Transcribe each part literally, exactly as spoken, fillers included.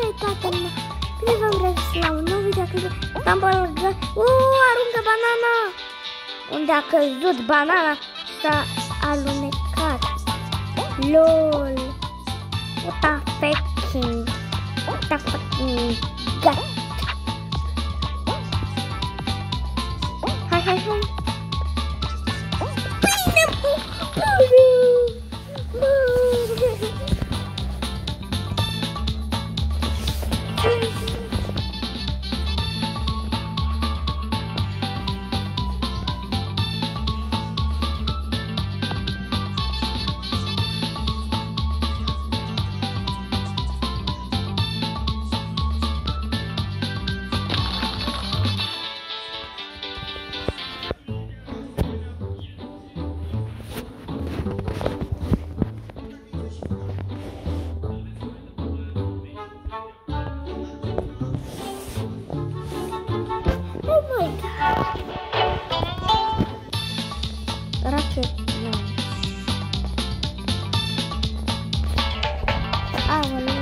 Salutare toată lumea! Bine v-am regăsit la un nou video clip. Am bălăgat. Uuu, aruncă banana! Unde a căzut banana s-a alunecat. LOL! What the fucking... What the fucking... God! Hai, hai, hai! Bine, bu! Bu! Oh my god! Rocket launch. Aoleu!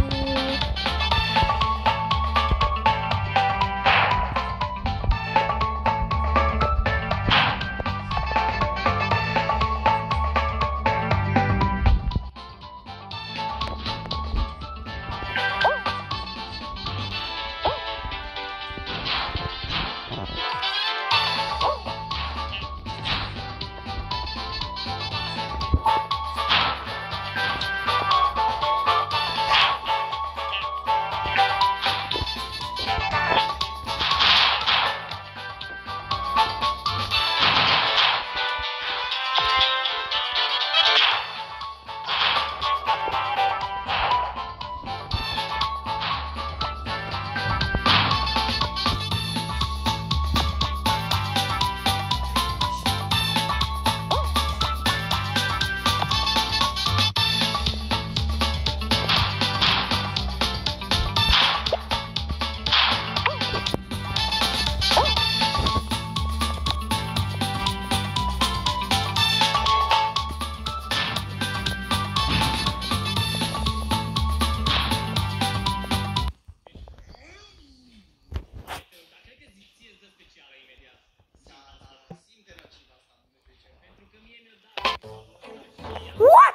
What?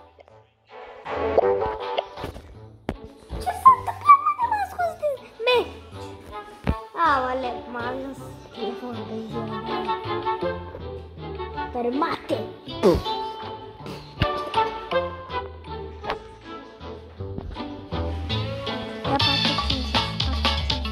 Ce s-a întâmplat, mă, de m-a scos de meci? Aoleu, m-a lăs telefonul de ziua. Tărmate! Ia patru cinci, patru cinci.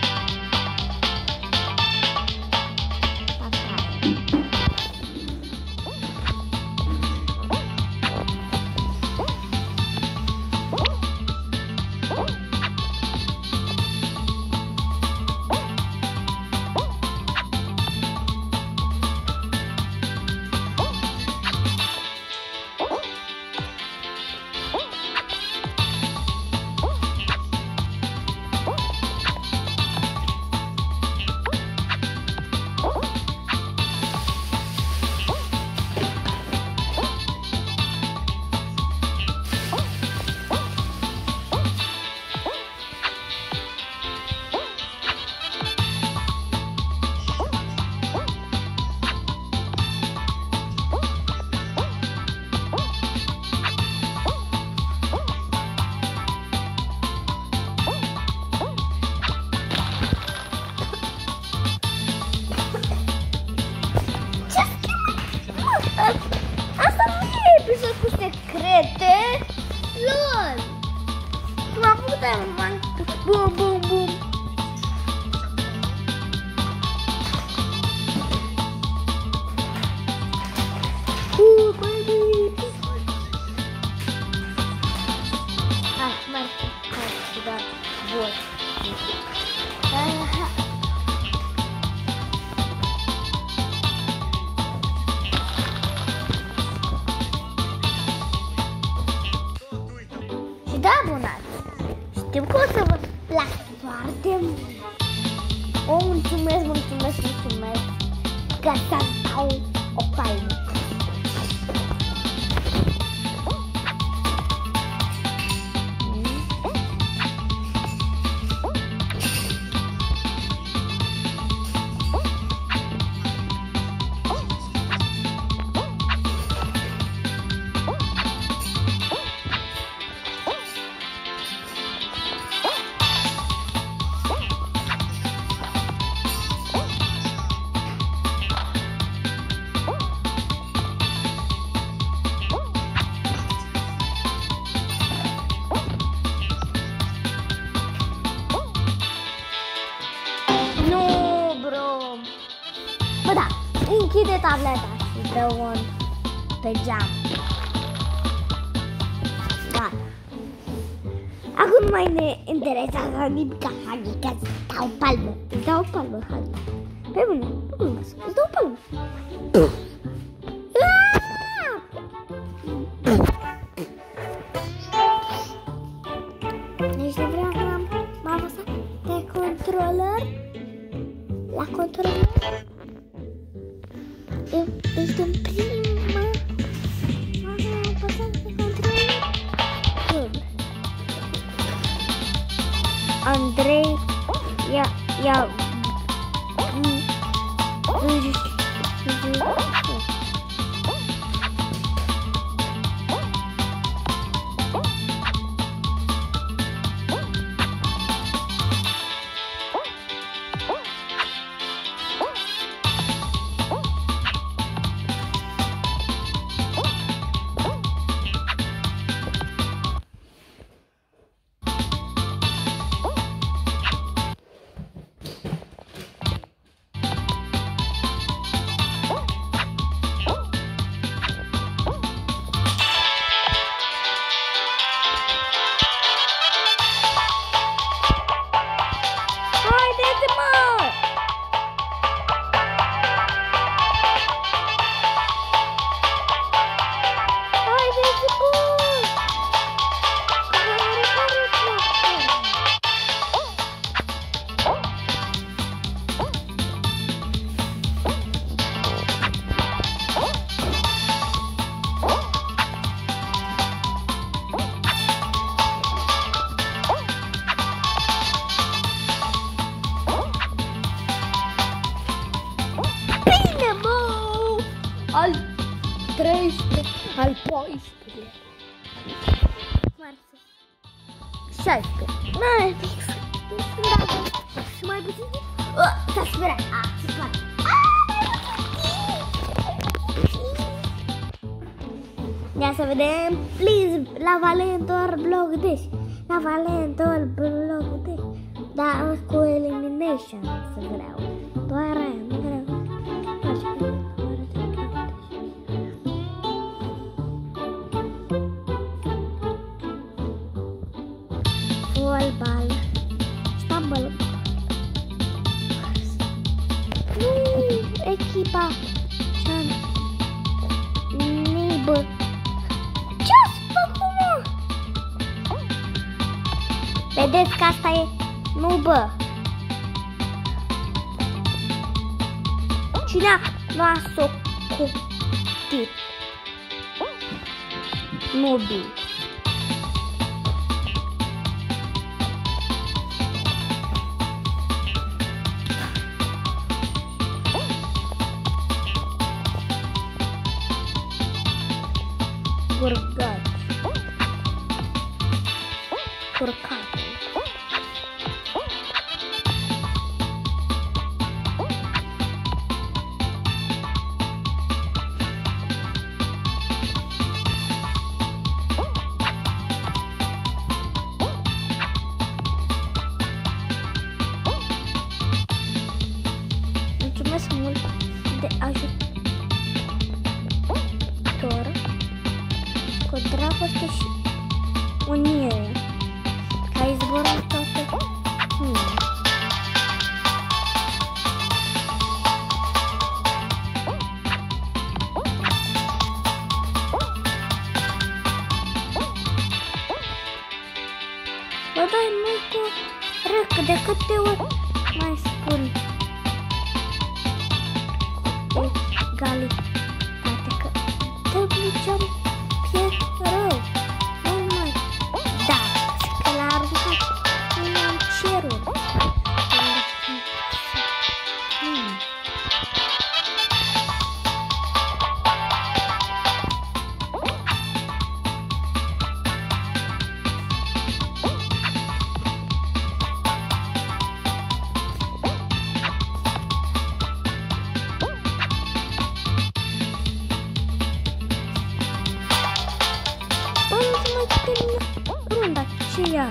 Asta nu e episod cu secrete. LOL! M-a făcut aia, man. Bum, bum, bum. Uh, baby. Ah, mai hai, da, bun. Aha. Da, abonați! Știu că o să vă placă foarte mult! O, mulțumesc, mulțumesc, mulțumesc! Că să-ți dau o palmă! închide tableta și dă un pe geam. Gata. Acum nu mai ne interesează nimic, adică îți dau palmă. Îți dau palmă, hai. Pe bune, pe bune, îți dau palmă. Deci de vreau că m-am apăsat pe controller. La controller. Deci din prima m-am apăsat pe controller. Andrei ia ia al treisprezece, al paisprezece, șaisprezece, mai fix, și mai puțin, s-a speriat, a, s-a speriat, ia să vedem, please, la Valentor blog this, la Valentor blog this, dar cu elimination să vreau, doar aia, nu vreau. Bal, stumble. Echipa Chan Neighbor. Ce-ați făcut, mă? Vedeți că asta e nubă. Cine l-a socotit? Nubii. Curcat. Curcat. Mulțumesc mult de ajutor. Cu dragoste și unire, că ai zburat toate mine. Bă, dai mult cu răcă, de câte ori mai spun cu egalitate, că te duceam rău, nu mai dați, că l-a aruncat în cerul. Hmm. Runda ce ias?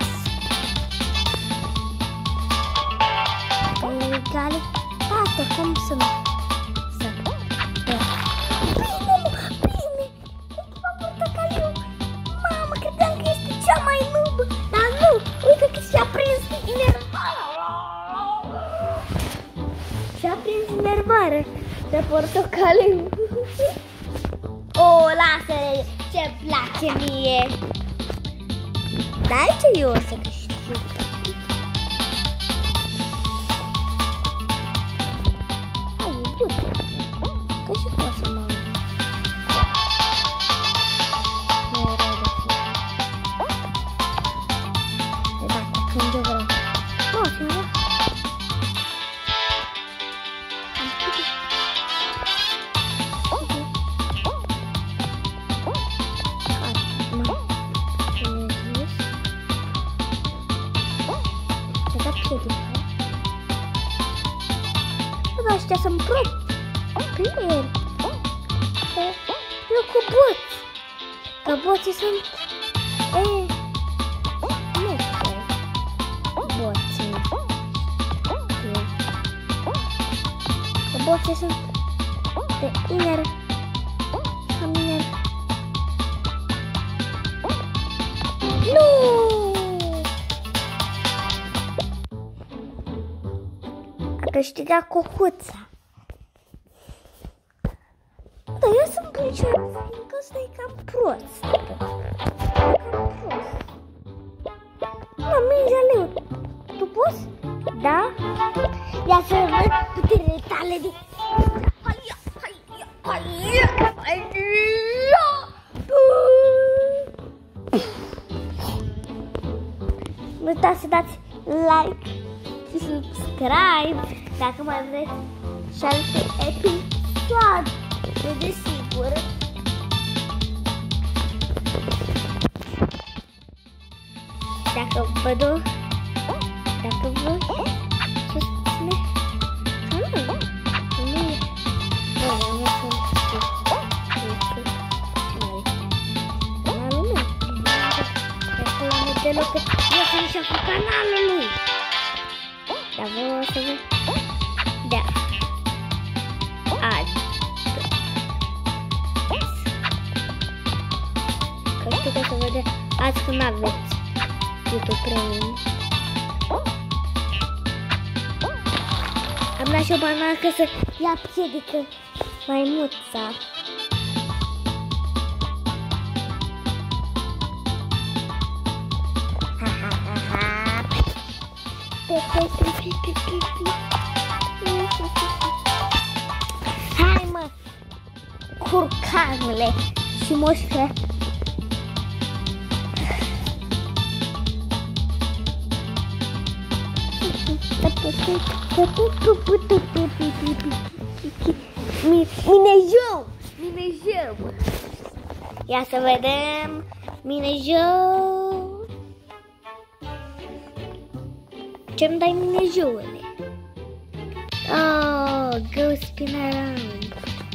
Egalitate, cum să nu? Să de portocaliu. O, lasă-le, ce place mie. Dar aici eu o să câștig. Hai, du-te. Că și pot să mă uit. Nu e rău de fi. De dacă când eu vreau. Nu, cineva. Ăștia sunt prost pe el. Eu cu boți. Că boții sunt... E... Nu știu. Boții. Că boții sunt de iner. Ca mine. Nu! A câștigat Cocuța. Dar eu sunt bunicioară, fiindcă ăsta e cam prost. Cam prost. Mă, mingea leu. Tu poți? Da? Ia să văd puterile tale de... Haia, haia, haia, haia. Nu uitați să dați like și subscribe dacă mai vreți și alte episoade. Desigur. Dacă vă do, dacă vă susține canalul, nu e, nu, nu sunt canalul meu, dacă l-am deloc, eu sunt șeful canalului, dar vă o să vă, da, azi. Că știu că o să vedeți azi când aveți YouTube Premium. Am dat și o banană să ia piedică maimuța. Ha ha ha ha. Hai mă, curcanule și moșcă. Minejou! Minejou! Ia să vedem! Minejou! Ce-mi dai minejoule? Oh, go spin around!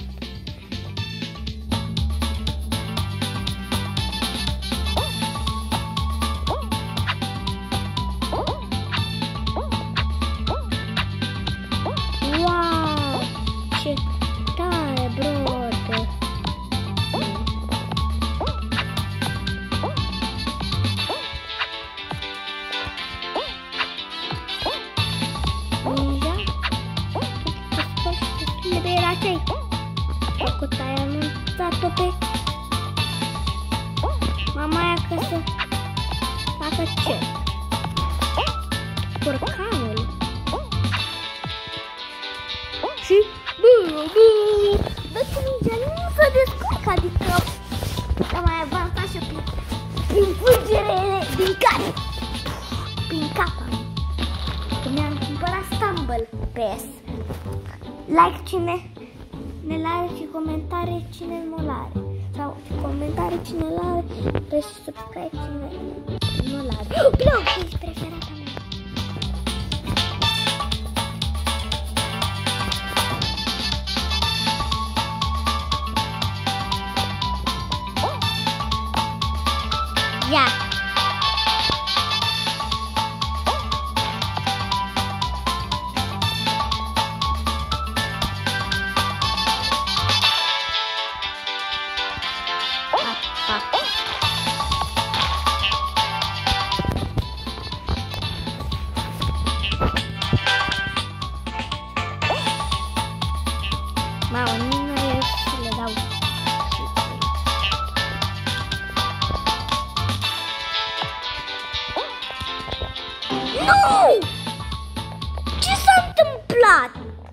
Făcut ai anunțat-o pe mama aia că să facă ce? Curcanul. Și bă, bă, dă-ți mingea, nu se descurcă, adică a mai avansat și prin, prin fulgerele din cap. Prin capa. Că mi-am cumpărat Stumble Pass. Like cine ne l-are și comentarii cine nu l-are. Sau comentarii cine l-are și subscribe cine nu l-are. Blog, ești preferata mea. Ia! Nu! Ce s-a întâmplat?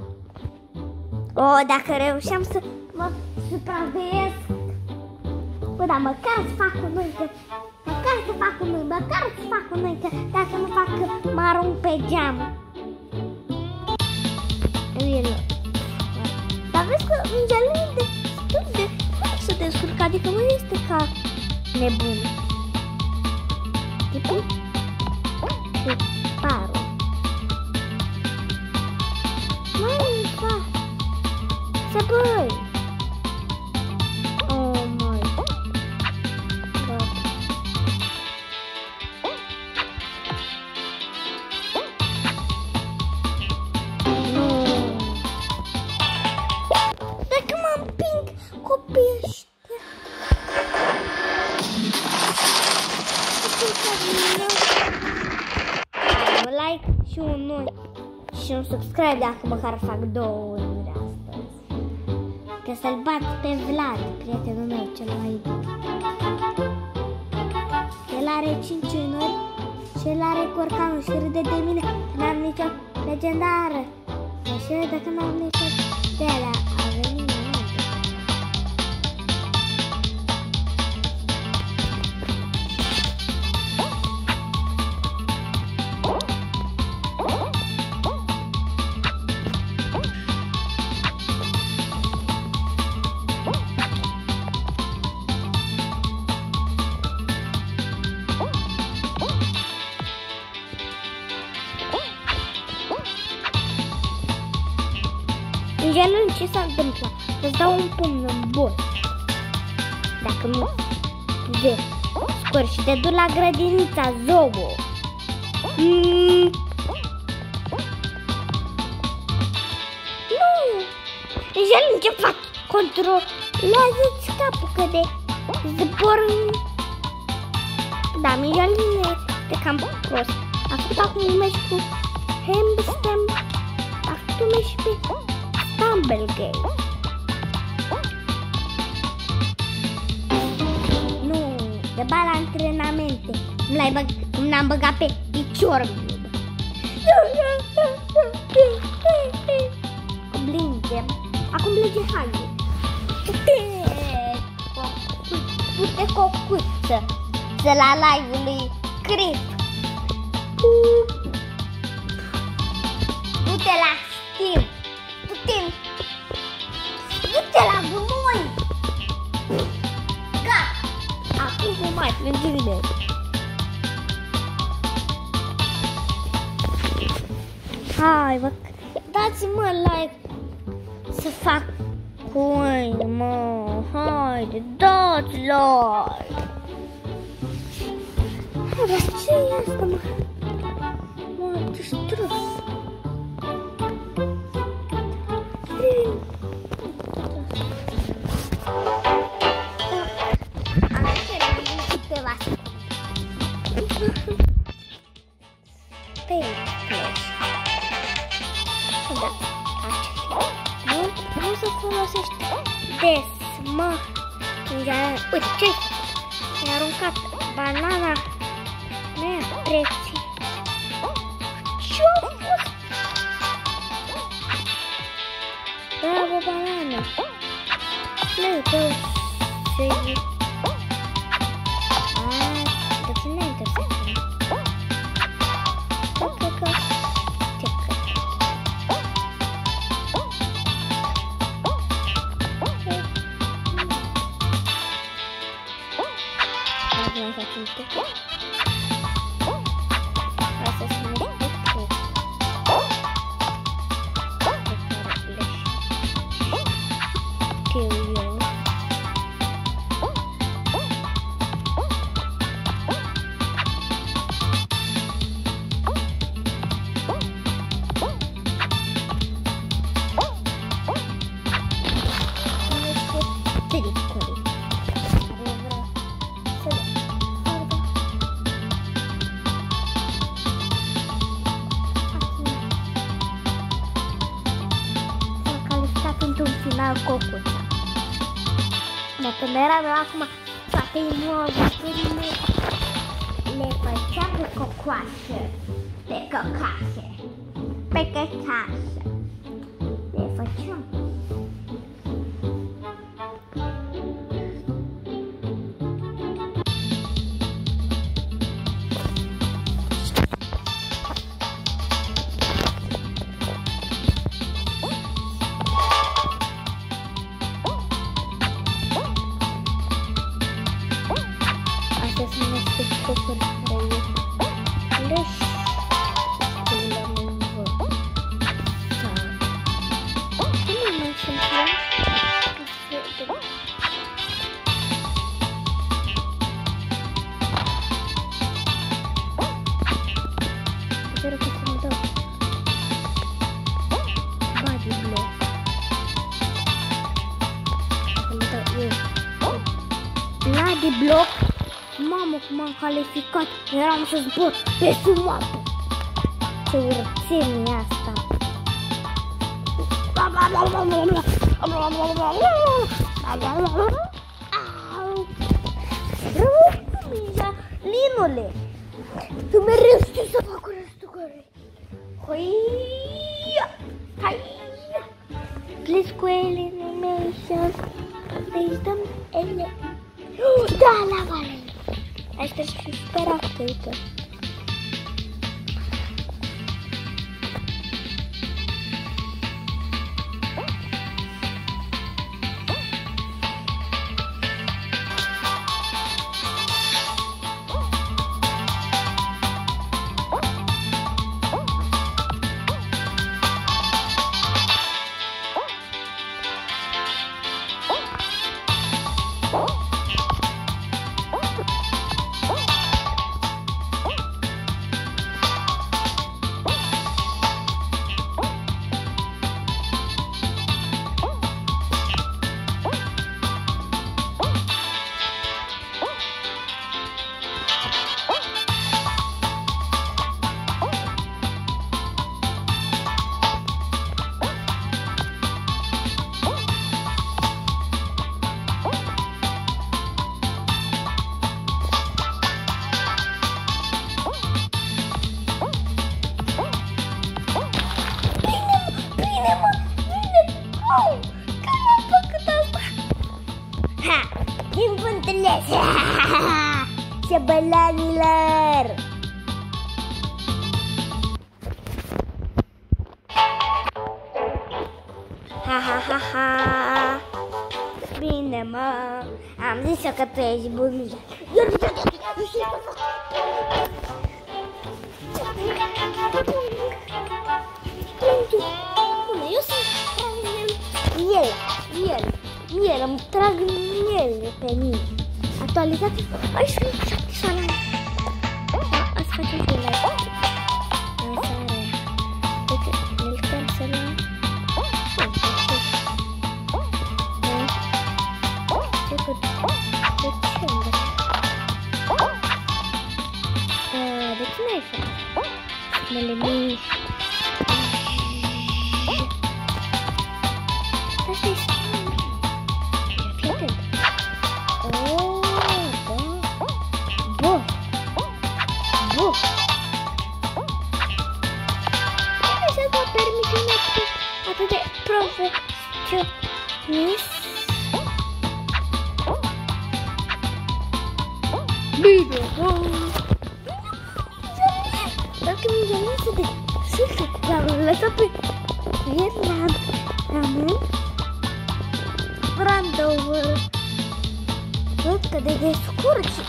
O, dacă reușeam să mă supraveiesc. Bă, dar măcar să fac un uite. Măcar să fac un uite. Măcar să fac un uite. Dacă nu fac, mă arunc pe geam. Dar vezi că mingea lui de destul de cum să descurcă, adică nu este ca nebun. Tipul de parul. Măi, fa, să băi. Oh my god. Copiii ăștia. Un like și un nu și un subscribe dacă măcar fac două ori astăzi. Că să-l bat pe Vlad, prietenul meu cel mai bun. El are cinci unuri și el are corcanul și râde de mine că n-am nicio legendară. Și râde că n-am nicio de alea. A venit. Ingelul, ce s-a întâmplat? Îți dau un pumn în bol. Dacă nu de scor și te duc la grădinița zoo. Mm. Nu! Ingelul, ce faci? Controlează-ți capul că de zbor în... Da, Ingelul este cam prost. A făcut acum un meci cu Hamstam. A făcut un meci pe Stumblegate. Nu, de bani la antrenamente. Nu l-ai băgat, cum n-am băgat pe picior. Blinge. Acum blinge Hagi. Du-te cocuță. Să la live-ul lui Crip. Du-te la Steam. Du-te la gunoi! Gata! Acum nu mai plânge bine. Hai, bă, dați-mă like să fac coin, mă. Haide, dați like! Hai, bă, ce e asta, mă? Mă, distrus. Nu să folosești des, mă. Uite ce-ai făcut? Mi-a aruncat banana mea preții. Ce-a fost? Bravo, banana. Nu, tu să-i... Aaa, de ce ne intersecăm? Eu cred că... Ce cred? Mai facem tucă. Hai să se numește tucă. Știu eu. Cocuța. Mă, când era meu acum toate imobilele le făceam pe cocoașe, pe căcașe, pe căcașe. Le făceam. Astea sunt niște focuri care le Sper că să-mi dau body block. Să-mi dau eu body block. Mamă, cum am calificat. Eram să zbor pe sumapă. Ce urățenie asta. Linule, tu mereu știi să fac răstugări. Hoia, haia. Please cu elimination. Deci dăm ele. Da, la vale. Asta și sperat, uite. Șebelanilor! Ha ha ha ha! Bine, mă! Am zis că tu ești bunic. Eu sunt miel, miel, miel, îmi trag miel pe mine. Actualizație. Ai scris șapte salame. Asta facem cu like. Lansarea. Uite, ne luptăm să ne... Ce cu... De ce îmi dă? De ce n-ai făcut? Mă le mișc. Asta e salame. Fii atent. Atât de profesionist. Bine, dacă mi-a lăsat de suflet, l-am lăsat pe Vietnam, ramen, brandovă, văd că de descurci.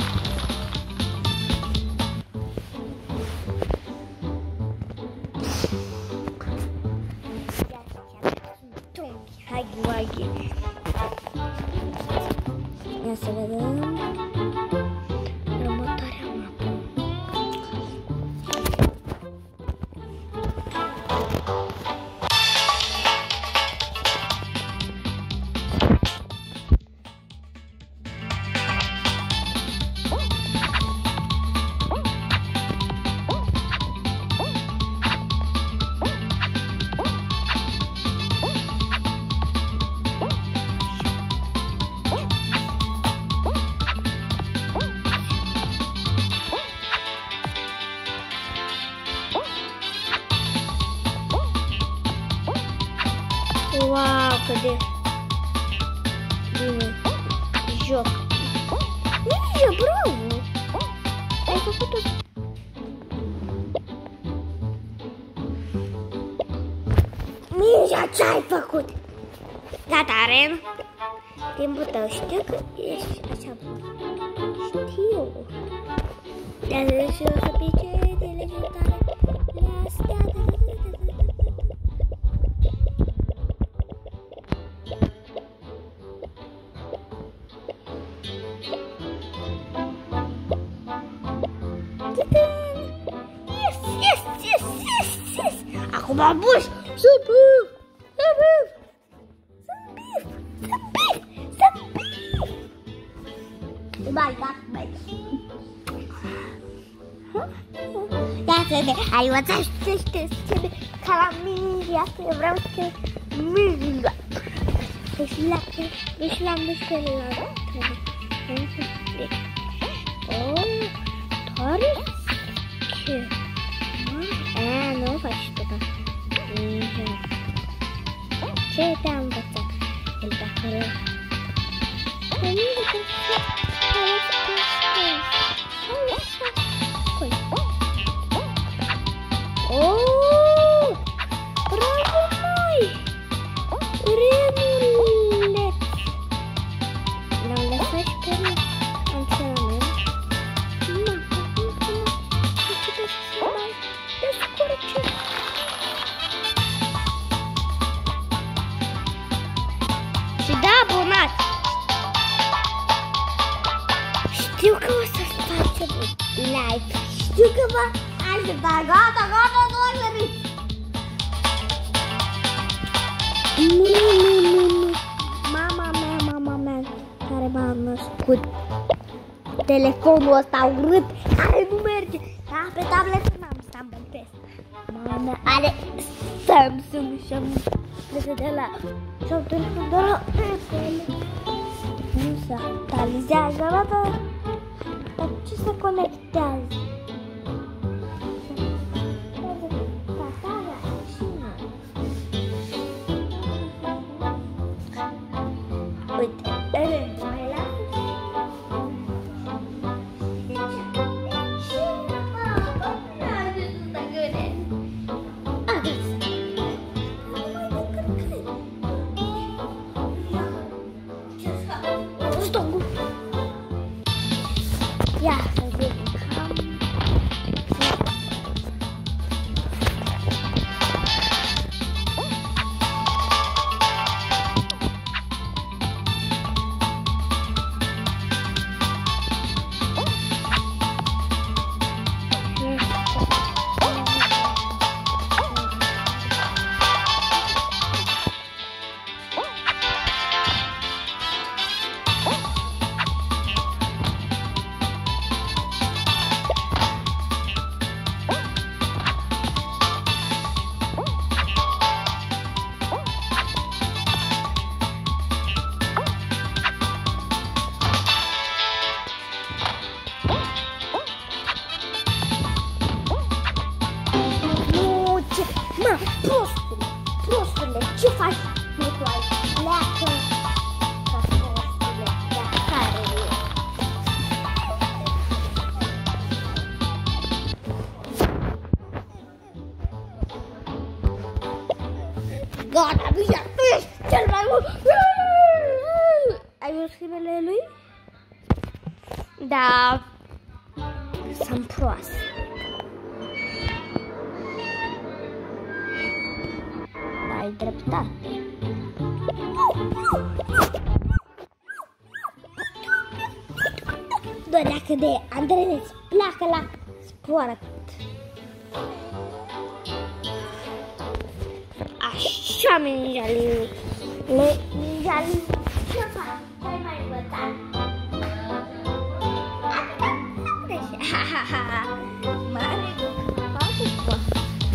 Ia să vedem următoarea mapă. Wow, cât de bine joc. Ninja, bravo! Ai făcut-o. Ninja, ce-ai făcut? Gata, Ren. Timpul tău, știu că ești așa bun. Știu. Dar și o să pice de legendare. Le-astea. Yes, yes, yes, yes, yes. Acum buș. Să bif. Să bif. Să bif. Să bif. Să bif. Bai, bai, bai. Ia să vedem. Ai învățat să știți ca la mine. Ia să vreau să mingă. Deci l-am dus pe la oh, tare? Ce? A, nu faci tu, da. Ce te-am învățat? El pe acolo. Pe mine că se arăți pe sus. Așa. Coi. Oh! Bravo, măi! Renuleț! L-am lăsat și pe mine. Antrenament. Nu, nu, nu. Nu putea să se mai descurce. Și da, abonat! Știu că o să facem live. Știu că vă ajuta. Gata, gata, nu aș Nu, nu, nu, nu. Mama mea, mama mea, care m-a născut. Telefonul ăsta urât, care nu merge. Da, pe tabletă n-am să îmbăltesc. Mama mea are Samsung și-am plăcut de la și-am telefon de la Apple. Nu se actualizează, arată. Dar ce se conectează? Uite, rând, mai la ce mă, n-a ajuns să gâne. Adus. Nu mai descărcări. Ce să fac? Stop. Ia să vedem. Mă, prostule, prostule, ce faci? Nu tu ai, pleacă, ca prostule, de care e. Gata, Mija, tu ești cel mai mult. Ai văzut filmele lui? Da, sunt proastă. Ai dreptate. Doar dacă de Andrei pleacă la sport. Așa, Ninja-liu. Ninja-liu. Ce fac? Ce mai învățat? Ha, ha, ha. Mare, poate poate.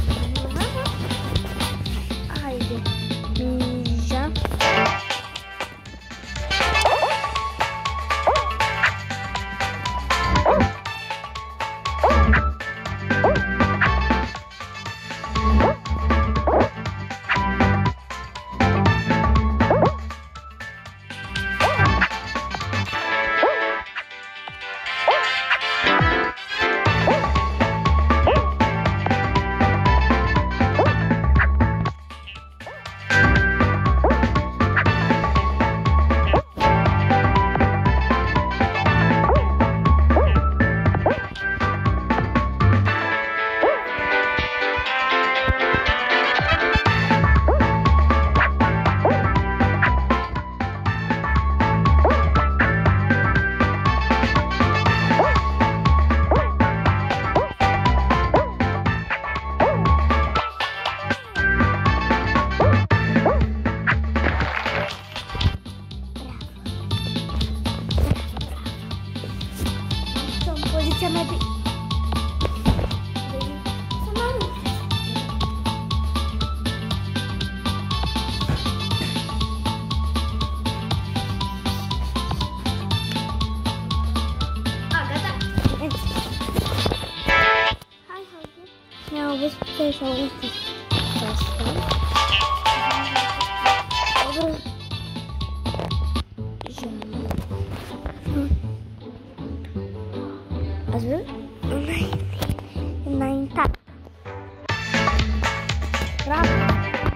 Haide, Ninja. Não, vou fechar o vídeo. Às vezes, não tá. Bravo.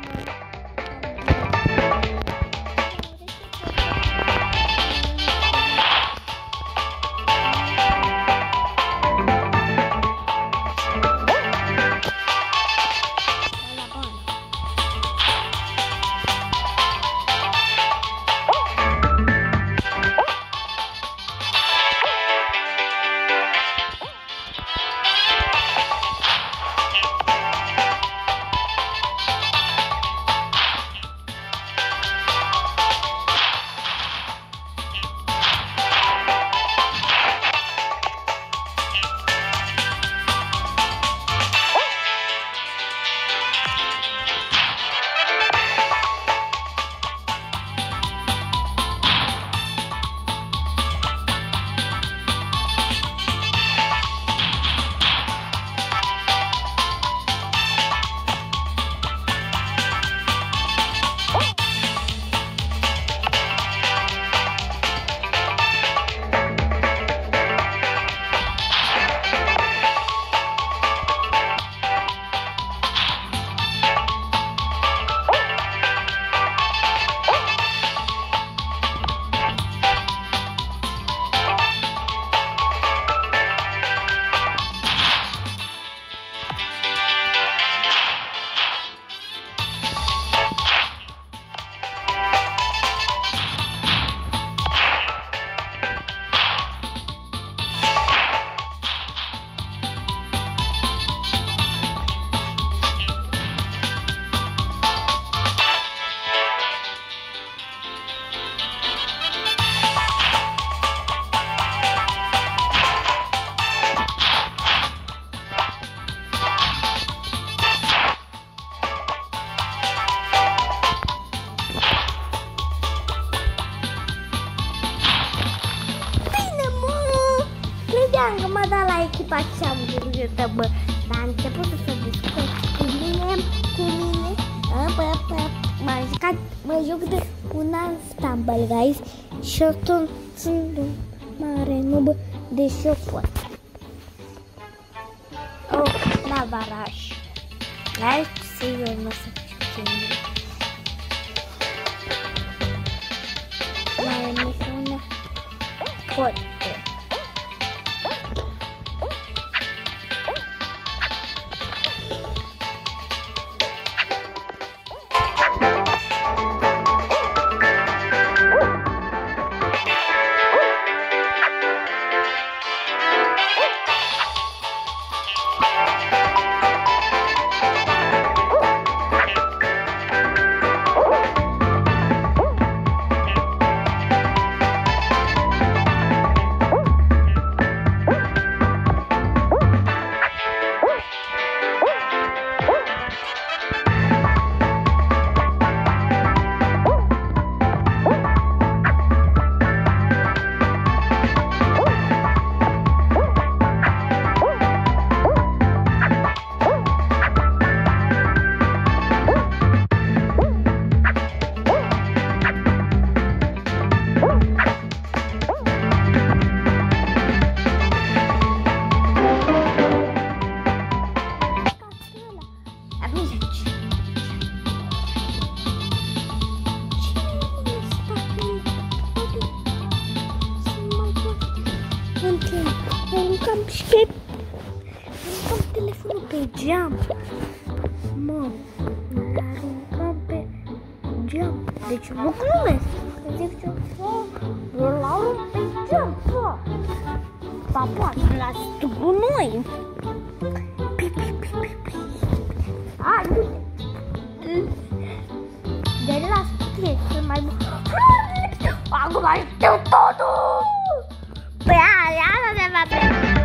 Jangan kepada like baca buku YouTube dan cepat subscribe kuning kuning apa apa masih masuk ke kunan tambal guys shorton sendiri mareno de shopot oh na barrage like see you next video mareno na pot Aruncam pe aruncam telefonul pe geam. Mă, aruncam pe geam. Deci nu glumesc. Că zic ce îl arunc pe geam. Pa, pa, las tu gunoi. Pi, pi, pi, pi, pi. A, du-te. De las tine cel mai bun. Acum știu totul. Păi aia nu se va preda.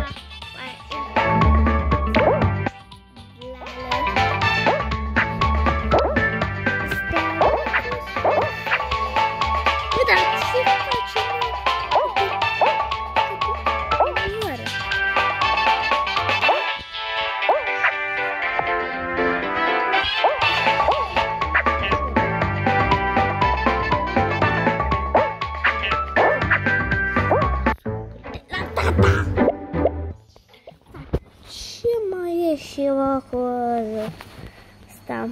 Jocul ăsta.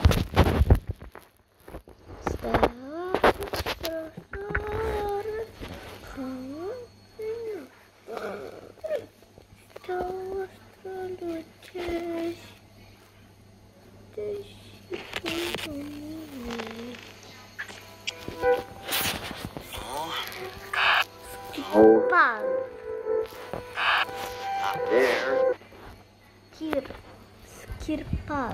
Par. Skir. Skirpar.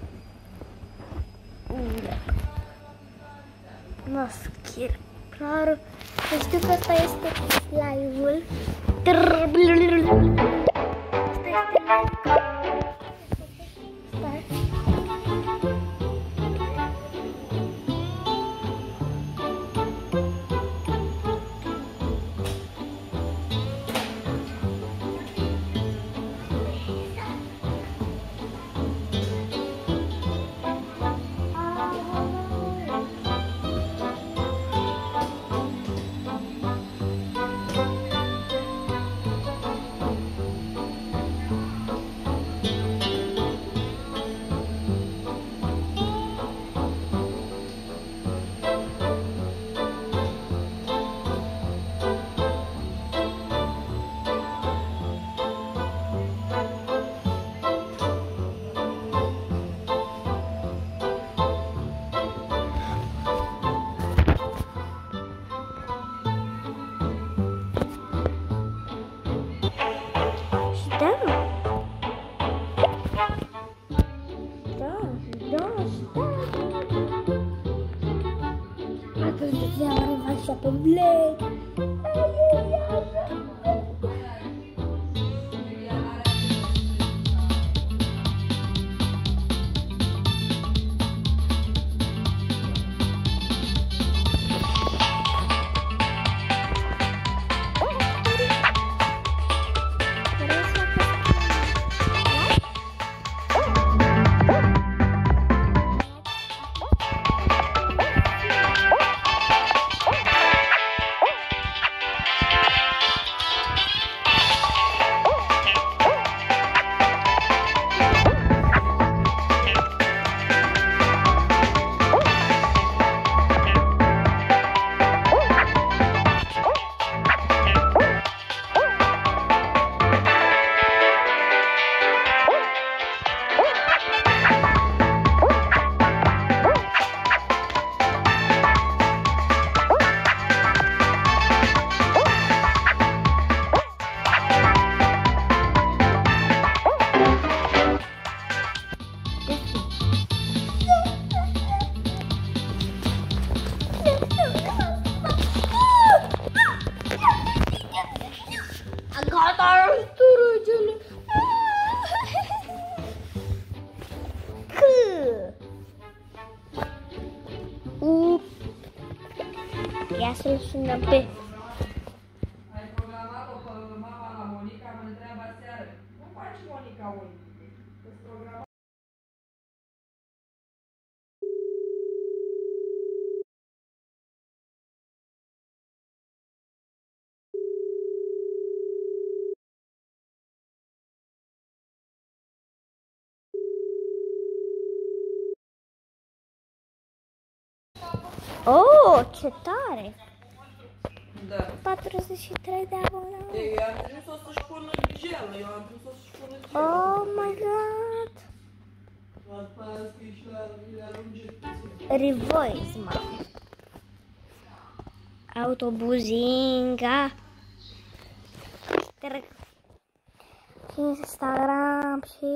Unde? Nu, skirpar. Știu că ăsta este live-ul. Asta este live. Pe Blade. Ia să-l sunăm pe... Ai programat-o pe mama la Monica, mă întreabă aseară. Cum faci Monica oi? Îți programa... Oh, ce tare! Da. patruzeci și trei de abonați. Eu am trimis-o să-și pună gel, eu am trimis-o să-și pună gel. Oh my god! Revoice, mă. Autobuzinga. Instagram și...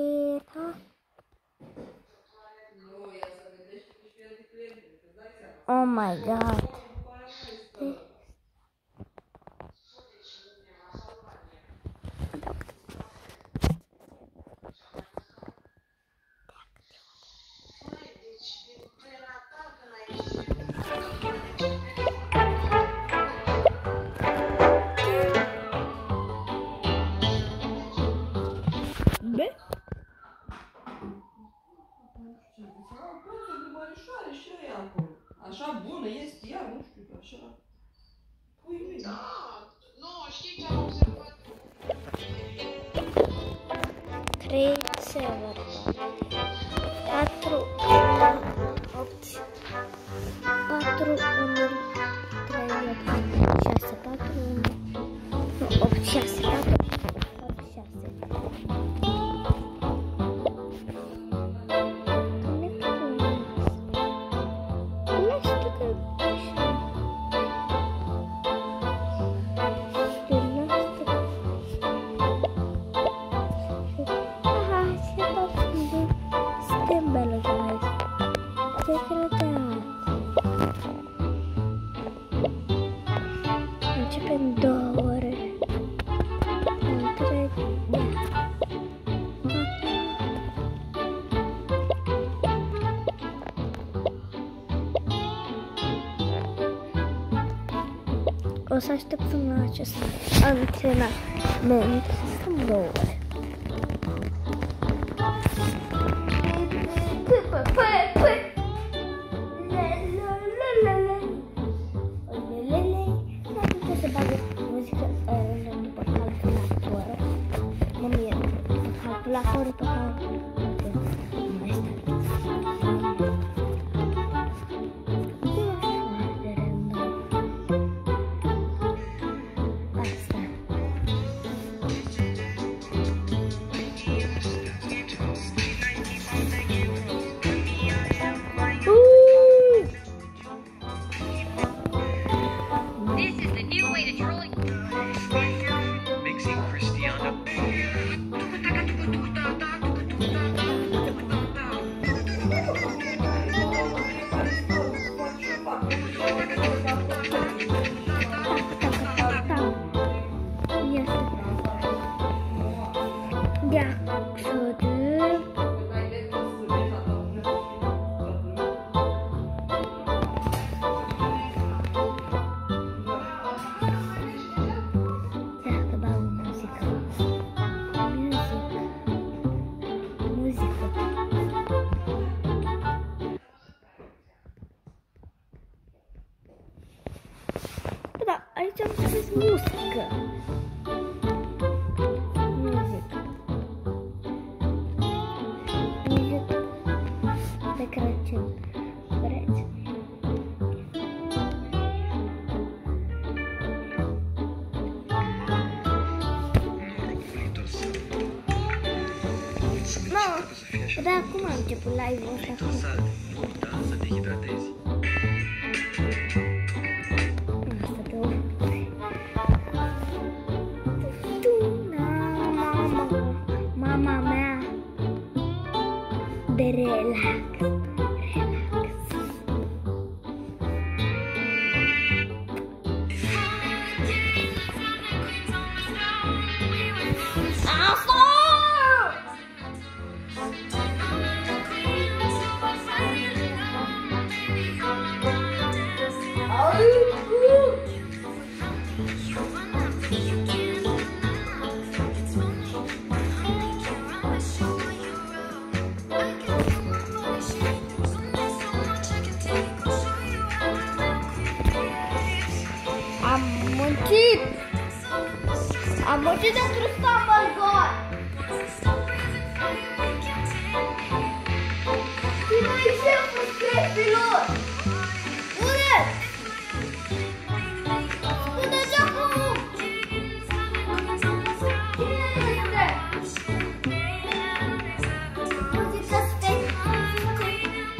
Oh my god. Așa bună este ea, nu știu, așa. Pui mine. Da, nu, știi ce am observat? Trei server. opt, patru, unu, trei, opt, șase, patru, unu, opt, șase, patru, opt, șase. Începem două ore. Întreg. O să aștept până la acest antrenament. Sunt două ore. La fără pe care nu este. Asta. This is the new way to trolling. Mixing Cristiano. Aici am scris muzică. Muzică. Muzică de Crăciun. Vreți? Mamă, dar acum am început live-ul ăsta. Să te hidratezi. Mama mea de relax, relax. Am muncit! Am muncit pentru Stumblegore! Cine e șeful șefilor? Unde? Spune-ți acum! Cine este? Muzică specială!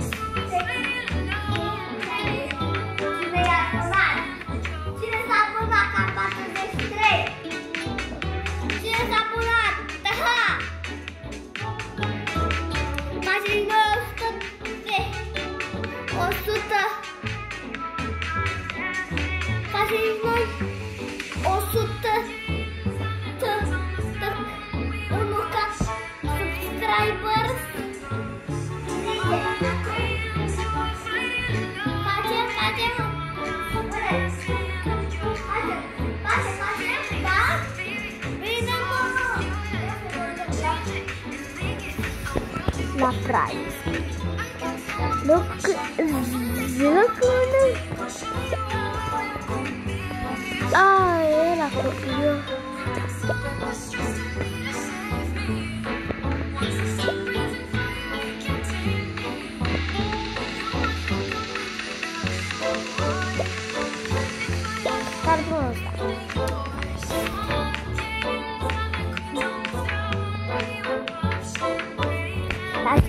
Cine i-a sunat? Cine s-a punat ca patruzeci și trei? Cine s-a punat? Da! Facem noi o sută de... o sută... Facem noi o sută... unu ca subscribers. Facem, facem... La prize. Look, look, ah, era copio.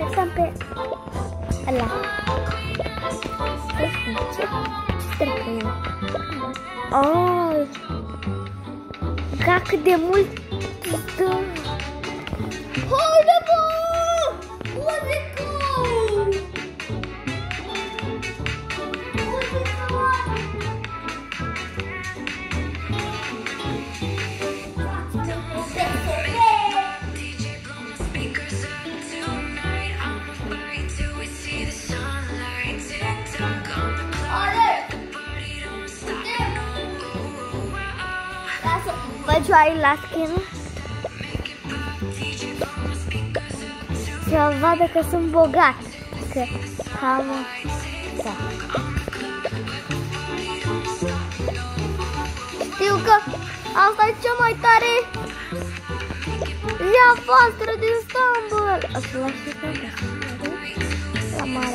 apăsăm pe ăla. Ce trecă? Oh! Ca cât de mult stă! Haide, bă! Muzică! Faci aici la skin să vadă că sunt bogat, că am da. Știu că asta e cea mai tare ea fastră din Istanbul. O să las și pe la mare.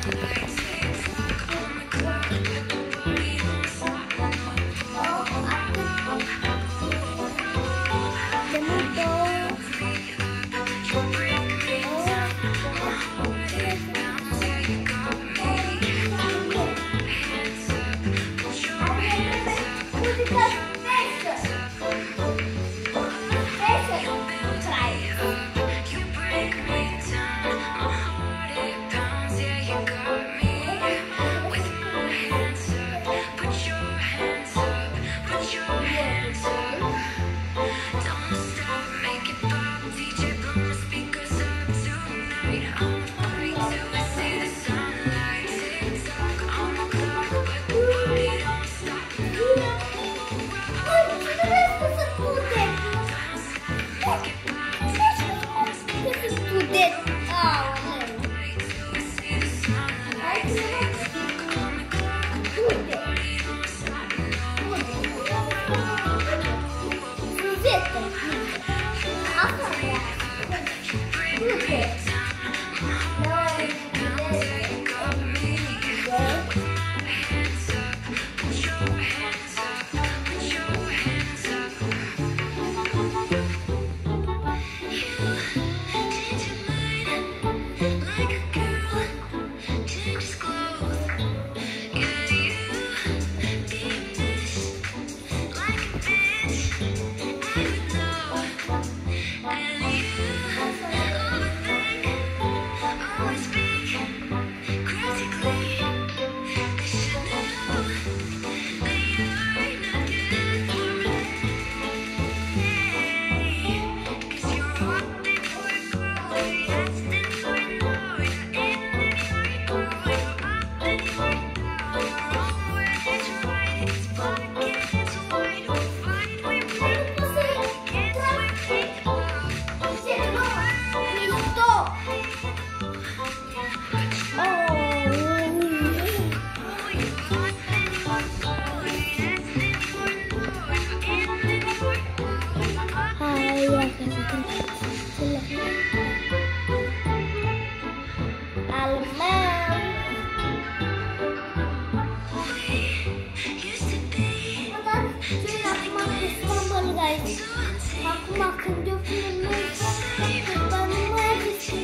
Acum când eu filmez, dar nu mai aveți cum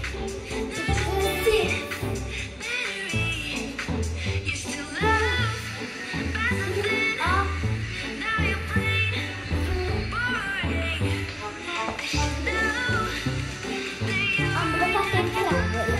să mă găsiți. Am blocat ecranul.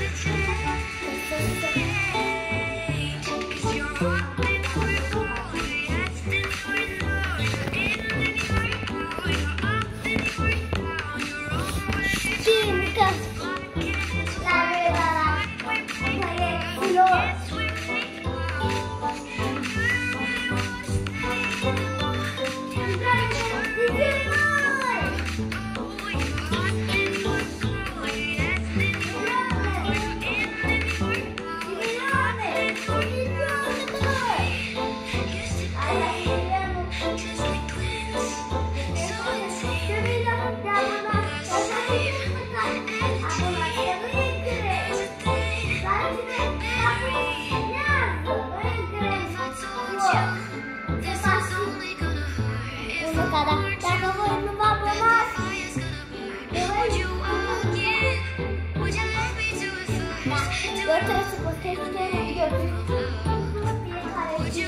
Eu trebuie să postez un video fiecare zi,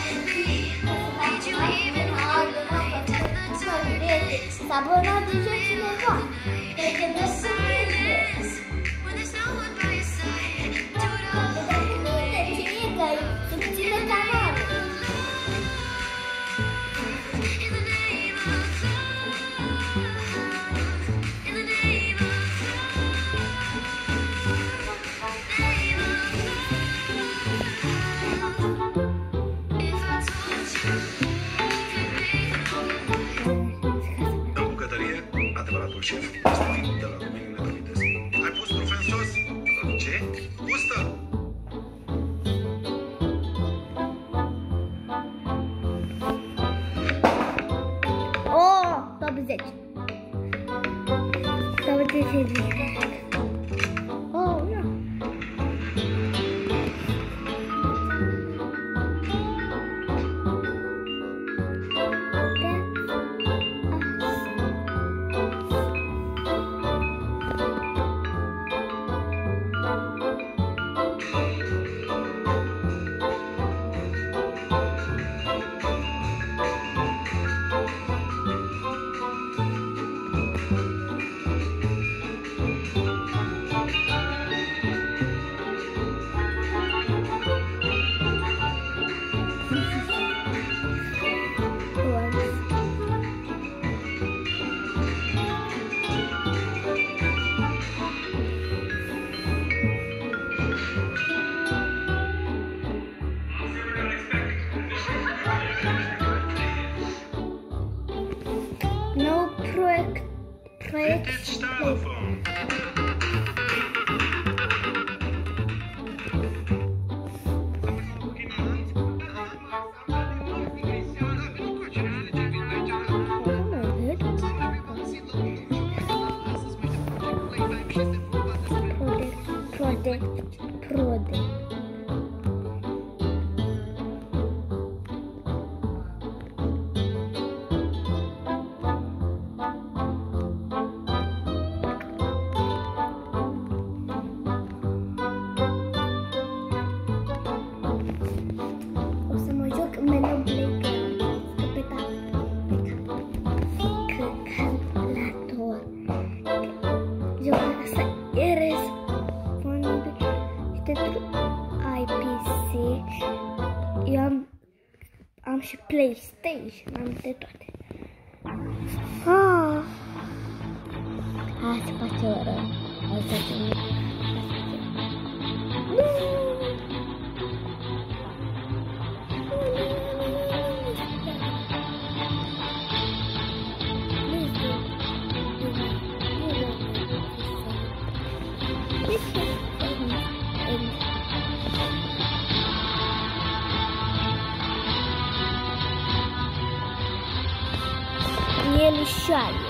s-a abonat deja cineva. Cred că nu se vede. Dacă nu uite cine e, că subține canalul. În bucătărie, adevăratul șef este fiul de la domeniul nedomitesc. Ai pus trufe în sos? Ce? Gustă! Oh, top zece. Top zece. Oh, nu. No proiect. Proiect. Bitte Styrofoam. Product. Product. O să mă joc menu playground. Calculator. Jocul ăsta e responsabil și pentru I P C. Eu am, am și PlayStation, am de toate. Ah. Hai să face o rău. Hai să facem. Elișoaie.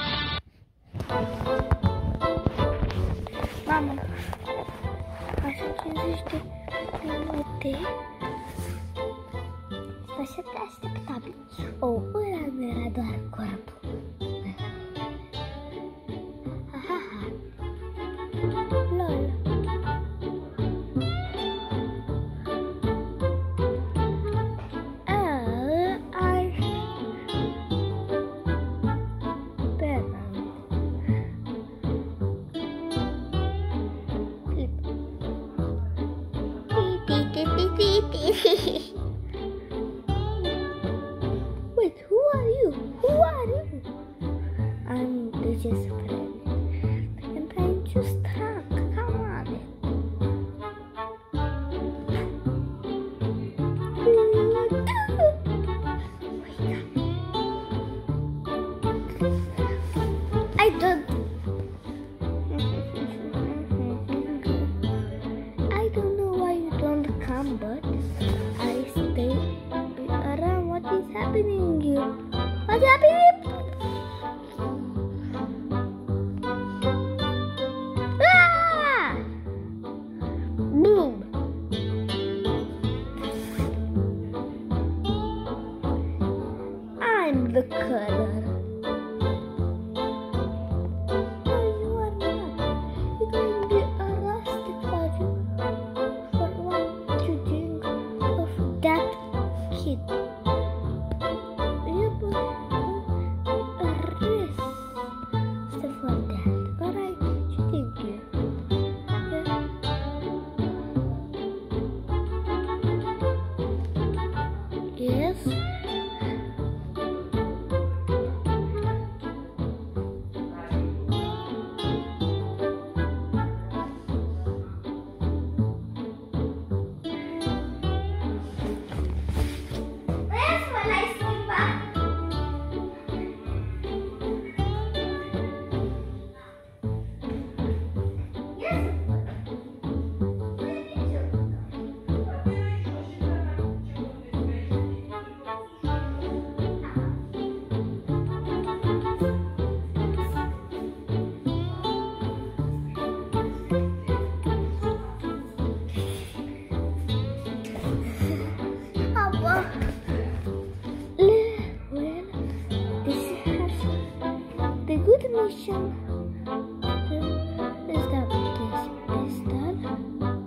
Mamă, așa cincizeci de minute. Așa că așteptabil. O, ăla nu era doar corpul. Ha, ha, ha. Lol. Wait, who are you? Who are you? I'm Lucia's friend. And I'm just stuck. Come on. I don't. I don't know why you don't come, but I. Mission. Is that this pistol?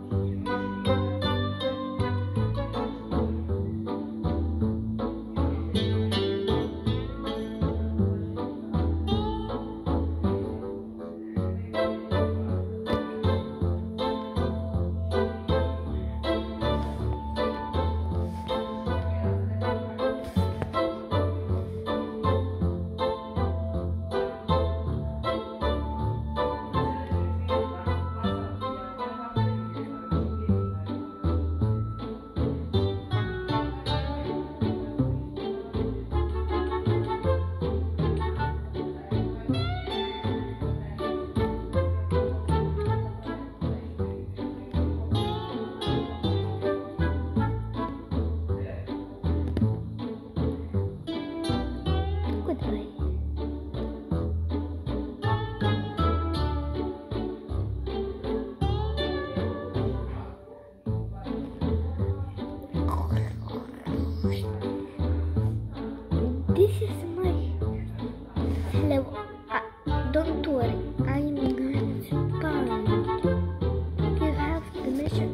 This is my hello. Uh, don't worry, I'm going to find. You have the mission.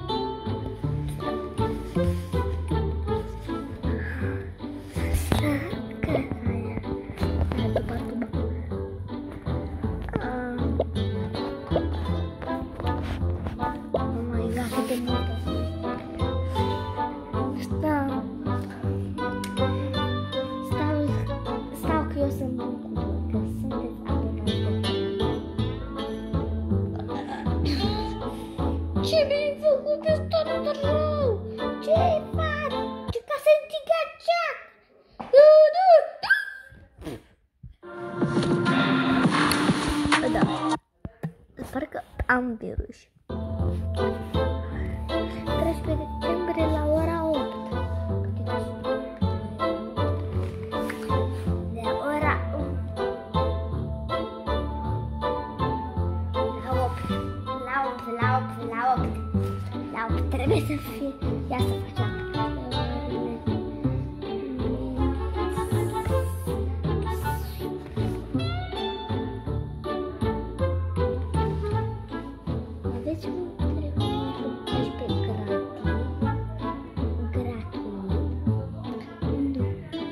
Oh my god, I didn't know that. Stop. Eu sunt bun cu voi, că sunteți abonați. Ce mi-ai făcut? Ești tot rău! Ce-i faci? Ce ca să-i tigăceac? Da, sper că am virus. treisprezece decembrie la ora opt. Trebuie să fie. Ia să facem. Aveți un telefon paisprezece gratis. Gratis. Nu.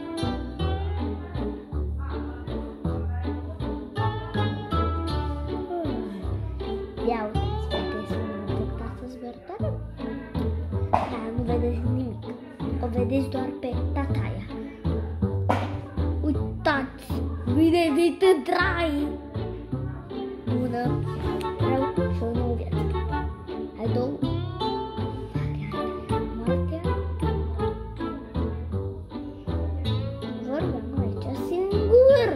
Ia uitați, vedeți un detectat zvertare? Da, nu vedeți nimic. O vedeți doar pe tataia. Uitați! Bine venit în trai! Bună! Rău și o nouă viață. Hai două. Hai, hai. Moartea. Vorba nu aici singur.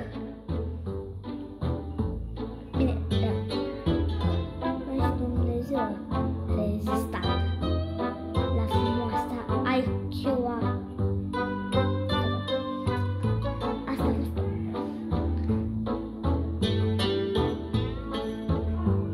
Bine, da. Mai Dumnezeu rezistat. La frumoasa I Q-a. Asta a fost.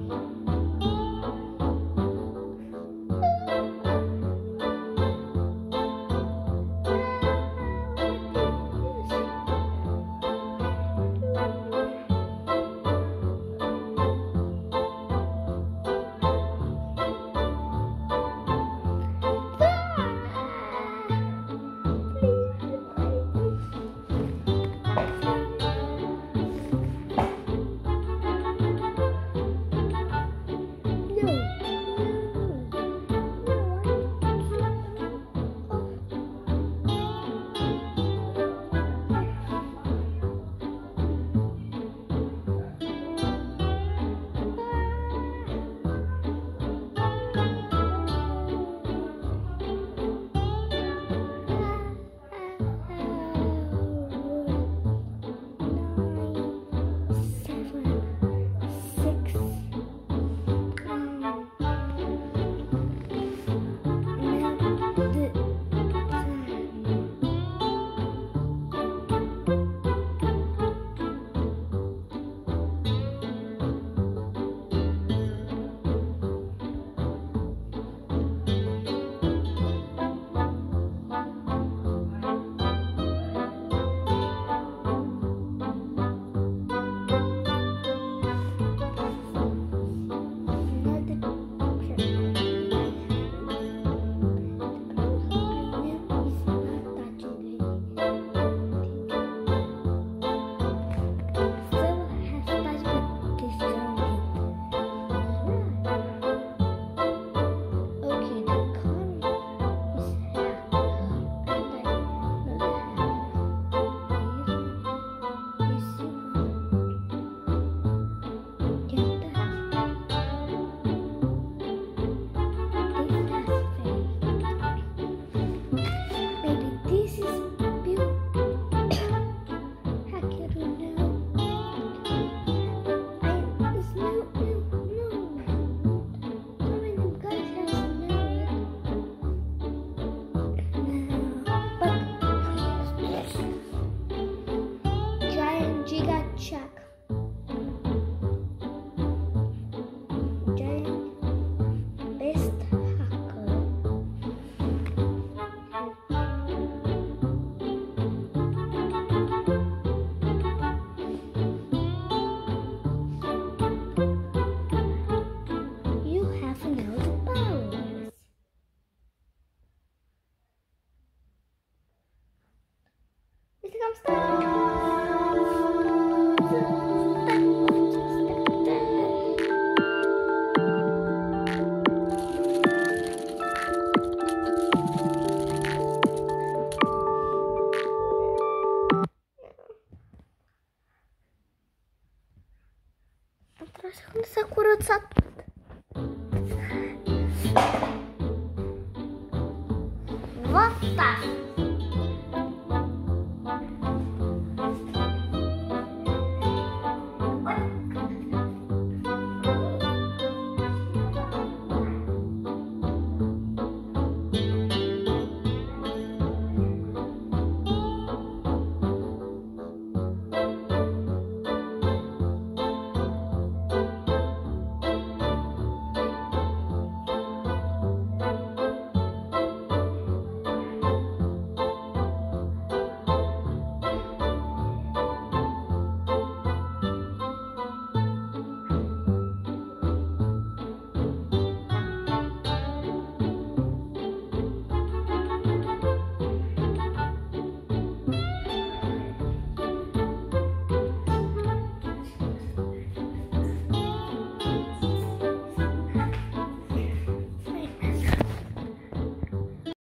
Vă stați!